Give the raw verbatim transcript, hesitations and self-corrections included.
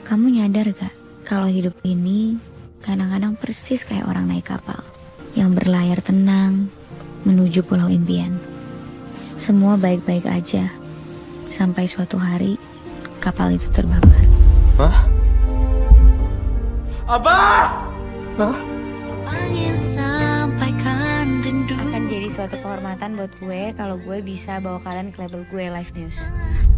Kamu nyadar gak kalau hidup ini kadang-kadang persis kayak orang naik kapal yang berlayar tenang menuju pulau impian. Semua baik-baik aja sampai suatu hari kapal itu terbakar. Hah? Abah! Hah? Akan jadi suatu kehormatan buat gue kalau gue bisa bawa kalian ke label gue Live News.